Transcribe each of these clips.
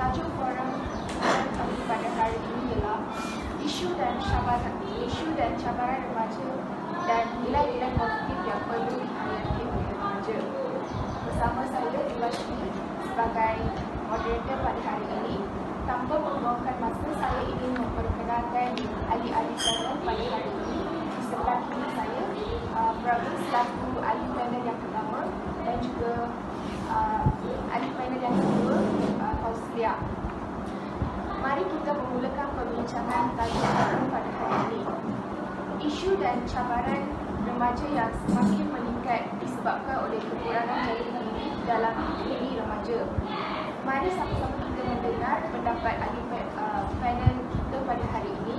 Tajuk forum kami pada hari ini ialah isu dan cabaran remaja dan nilai-nilai positif yang perlu dihayati oleh remaja. Bersama saya Dewashni sebagai moderator pada hari ini. Tanpa membuangkan masa, saya ingin memperkenalkan ahli-ahli panel pada hari ini. Di sebelah kiri saya, Pravin selaku ahli panel yang pertama dan juga ahli panel yang kedua, Fauzlia. Mari kita memulakan perbincangan tajuk pada hari ini. Isu dan cabaran remaja yang semakin meningkat disebabkan oleh kekurangan jati diri dalam diri remaja. Mari sama-sama kita mendengar pendapat ahli panel kita pada hari ini.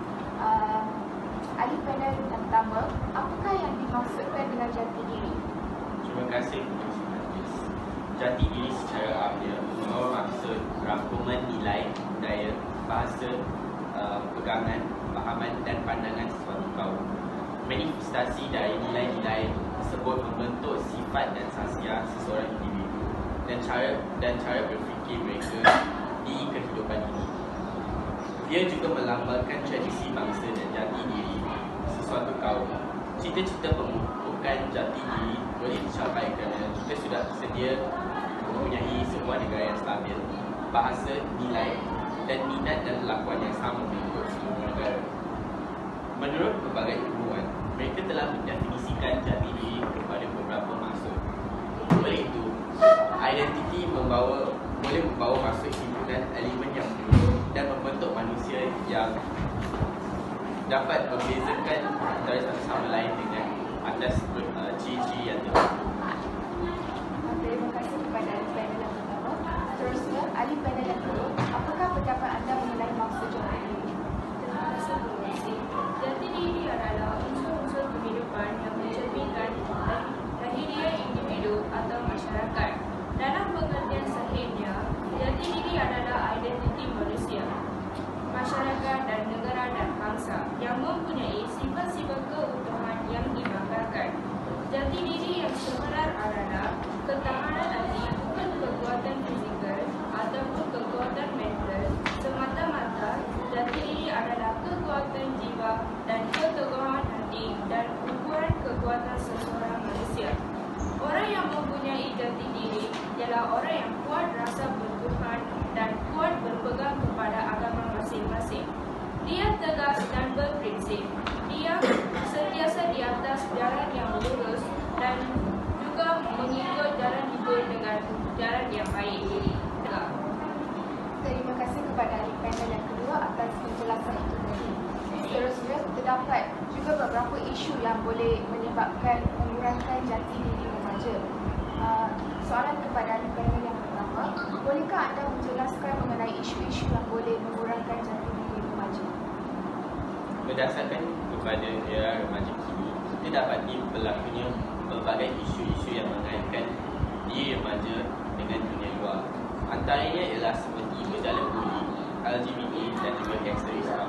Ahli panel yang pertama, apakah yang dimaksudkan dengan jati diri? Terima kasih Puan Najis. Jati diri secara amnya membawa maksud rangkuman nilai, budaya, bahasa, pegangan, pemahaman dan pandangan sesuatu kaum. Manifestasi dari nilai-nilai tersebut membentuk sifat dan khasiat seseorang individu dan cara berfikir mereka di kehidupan ini. Dia juga melambangkan tradisi bangsa dan jati diri sesuatu kaum. Cita-cita pembentukan jati diri boleh dicapai kerana kita sudah sedia mempunyai sebuah negara yang stabil, bahasa, nilai dan minat dan lakuan yang sama mengikut seluruh negara. Menurut berbagai ilmuwan, mereka telah mendefinisikan jati diri kepada beberapa maksud. Oleh itu, identiti boleh membawa maksud himpunan elemen yang penuh dan membentuk manusia yang dapat membezakan antara satu sama lain dengan atas ciri-ciri yang tertentu. Terima kasih kepada ahli panel yang pertama. Seterusnya, ahli panel yang kedua, apakah pendapat anda mengenai maksud jati diri? Terima kasih Puan. Jati diri adalah unsur-unsur kehidupan yang mencerminkan lahiriah individu atau masyarakat. Dalam pengertian sahihnya, jati diri adalah identiti manusia, masyarakat dan negara dan bangsa yang mempunyai sifat-sifat keutuhan yang dibanggakan. Jati diri yang sebenar adalah ketahanan hati, bukan kekuatan fizikal ataupun kekuatan mental semata-mata. Jati diri adalah kekuatan jiwa dan keteguhan hati dan ukuran kekuatan seseorang manusia. Orang yang mempunyai jati diri ialah orang yang kuat rasa bertuhan dan kuat berpegang kepada agama masing-masing. Dia tegas dan berprinsip. Dia sentiasa di atas jalan yang lurus dan juga mengikut jalan hidup dengan jalan yang baik. Terima kasih kepada ahli panel yang kedua atas penjelasan itu tadi. Seterusnya, terdapat juga beberapa isu yang boleh menyebabkan mengurangkan jati diri remaja. Soalan kepada ahli panel yang pertama, bolehkah anda menjelaskan mengenai isu-isu yang boleh mengurangkan jati diri remaja? Berdasarkan kepada era remaja kini, kita dapati berlakunya berbagai isu-isu yang mengaitkan diri remaja dengan dunia luar. Antaranya ialah seperti gejala buli, LGBT dan juga gangsterisme.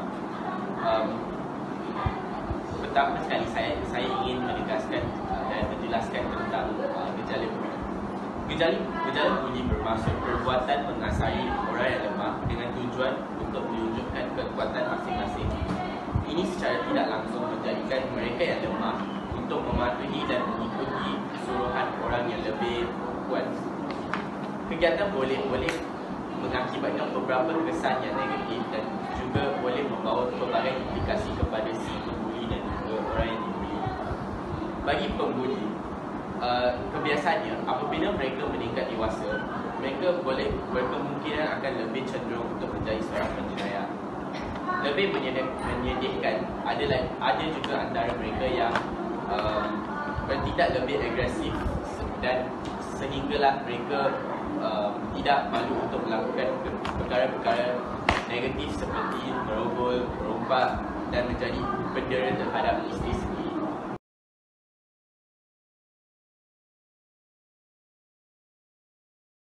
Pertama sekali saya ingin menegaskan dan menjelaskan tentang gejala buli. Gejala buli bermaksud perbuatan mengasari orang yang lemah dengan tujuan untuk menunjukkan kekuatan masing-masing. Ini secara tidak langsung menjadikan mereka yang lemah untuk mematuhi dan mengikuti suruhan orang yang lebih kuat. Kegiatan boleh mengakibatkan beberapa kesan yang negatif dan juga boleh membawa pelbagai implikasi kepada si pembuli dan juga orang yang dibuli. Bagi pembuli, kebiasaannya apabila mereka meningkat dewasa, mereka boleh berkemungkinan akan lebih cenderung untuk menjadi seorang penjenayah. Lebih menyedihkan, ada juga antara mereka yang bertindak lebih agresif dan sehinggalah mereka tidak malu untuk melakukan perkara-perkara negatif seperti merogol, merompak dan menjadi pendera terhadap isteri